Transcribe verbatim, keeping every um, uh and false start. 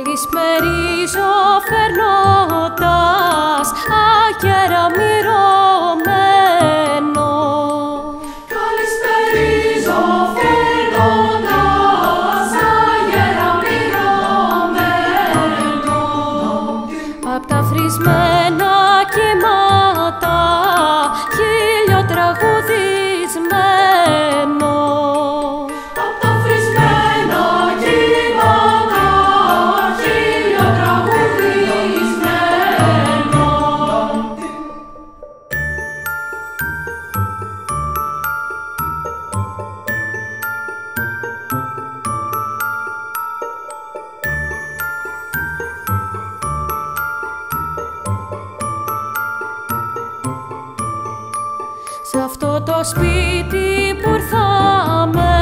Καλησπερίζω φέρνοντας αγέρα μυρωμένο. Καλησπερίζω φέρνοντας αγέρα μυρωμένο. Απ' τα φρισμένα κύματα χίλιο τραγουδισμένο. Απ' τα φρισμένα κύματα χίλιο τραγουδισμένο. Σ' αυτό το σπίτι που ήρθαμε